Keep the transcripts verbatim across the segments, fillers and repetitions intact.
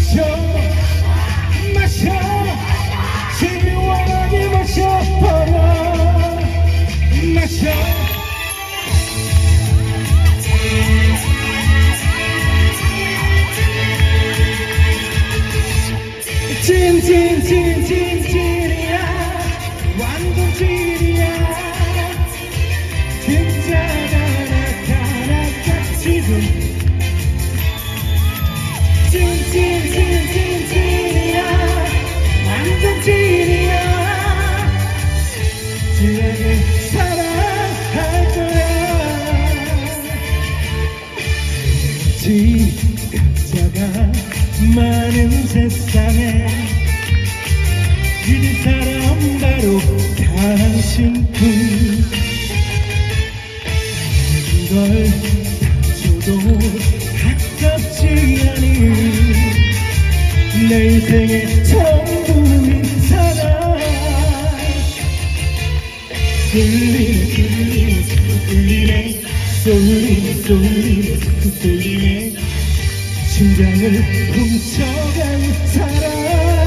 마셔 마셔 시원하게 마셔버려 마셔 찐찐찐찐찐이야 완전 찐이야 진짜가 나타났다 지금 찐찐찐찐찐이야 완전 찐이야 진하게 사랑할 거야 진짜가 많은 세상에 믿을 사람 바로 당신뿐 이걸 줘도 가깝지 않은 내 인생의 전부인 사랑 쏠리네 쏠리네 쏠리네 쏠리네 쏠리네 쏠리네 심장을 훔쳐간 사랑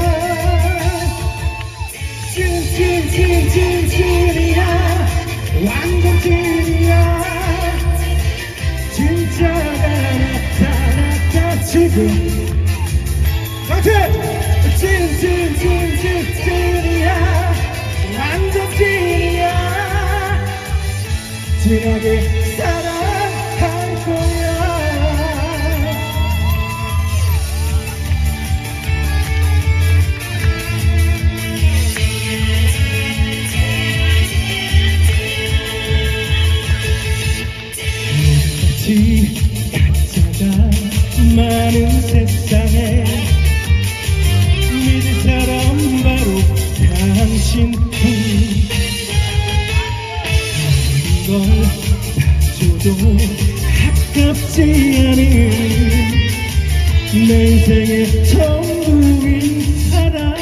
찐찐찐찐찐이야 완전 찐이야 진짜가 나타났다 지금 같이 찐찐찐찐찐이야 완전 찐이야 진하게 사랑할 거야 가짜가 많은 세상에 믿을 사람 바로 당신뿐 이걸 다 줘도 가깝지 않은 내 인생의 전부인 사랑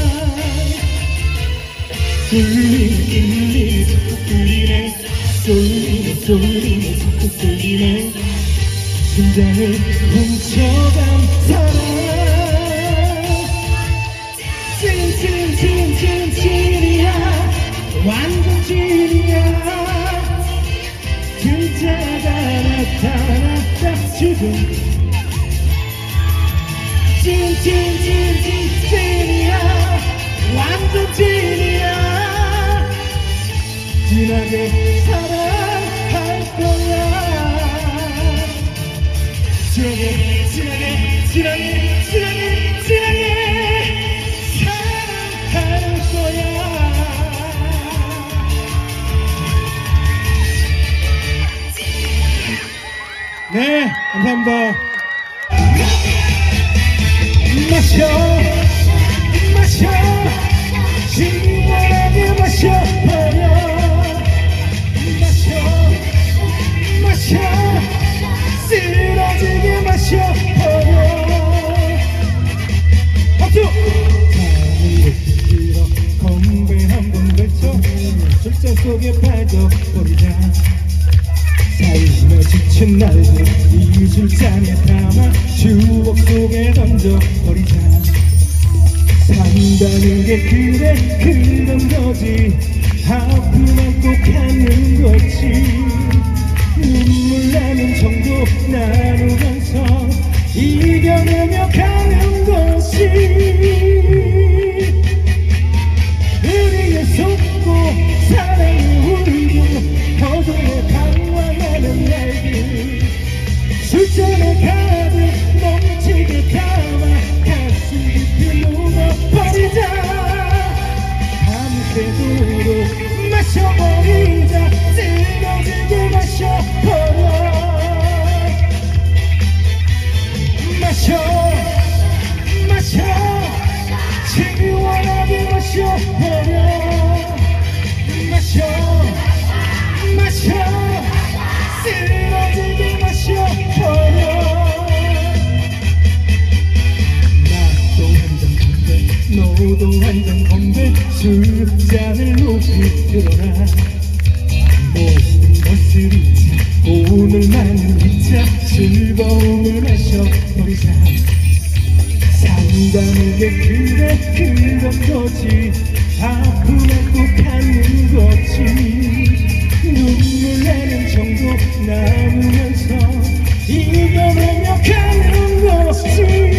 뚫리네 뚫리네 쏠리네 쏠리네 자꾸 쏠리네 심장을 훔쳐간 사랑 찐찐찐찐찐이야 완전 찐이야 진짜가 나타났다 지금 찐찐찐찐찐이야 완전 찐이야 진하게 사랑할 거야 진하게 진하게 진하게 진하게 진하게 사랑할 거야 네 감사합니다 마셔 마셔 시원하게 마셔버려 마셔 마셔 쓰러지게 마셔버려 박수! 잠을 들어 건배 한번 외쳐 술잔 속에 빠져버리자 삶에 지친 날들 이 술잔에 담아 추억 속에 던져버리자 산다는 게 그래 그런 거지 아픔만 꼭 하는 거지 눈물 나는 정도 나누면서 이겨내며 가는 것이 우리의 속고 사랑을 울고 허공에 강화하는 날들 술잔에 가득 넘치게 담아 가슴 깊이 묻어버리자 밤새도록 마셔버리자 쓰러지게 마셔버려 마셔 마셔 시원하게 마셔버려 마셔 마셔 쓰러지게 마셔버려 나도 한잔 건배 너도 한잔 건배 술잔을 높이 들어라 모든 것을 잊자 오늘만은 잊자 즐거움을 마셔버리자 간다는 게 그래 그런 거지. 아픔에 꼭 가는 거지. 눈물 내는 정도 남으면서 이겨내며 가는 거지.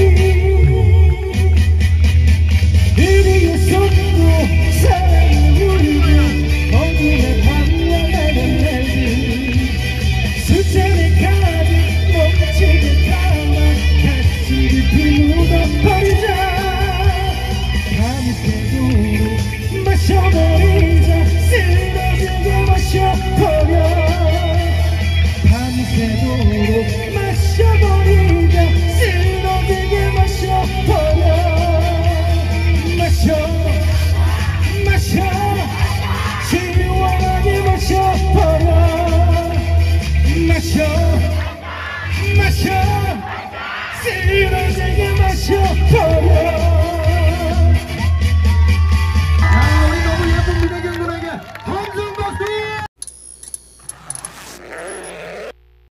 우리의 손으로 사랑을 울고 어둠에 방황하는 날들 숫자를 가득 멋지게 담아 가시를 묻어버리자. 밤새도록 마셔버리자. 쓰러지게 마셔버려. 밤새도록 마셔버리자. 쓰러지게 마셔버려. 마셔 마셔 시원하게 마셔버려. 마셔 마셔 쓰러지게 마셔버려.